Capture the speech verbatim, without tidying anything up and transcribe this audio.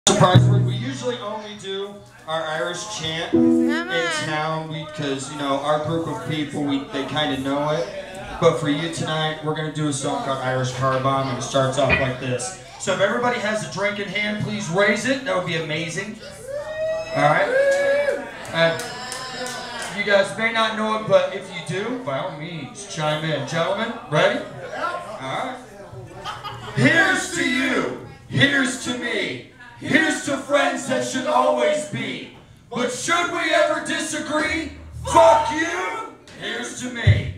Surprise word. We usually only do our Irish chant in town because, you know, our group of people, we they kind of know it. But for you tonight, we're going to do a song called Irish Car Bomb, and it starts off like this. So if everybody has a drink in hand, please raise it. That would be amazing. All right? Uh, you guys may not know it, but if you do, by all means, chime in. Gentlemen, ready? All right. Here's to you. Here's to me. Here's to friends that should always be. But should we ever disagree? Fuck you! Here's to me.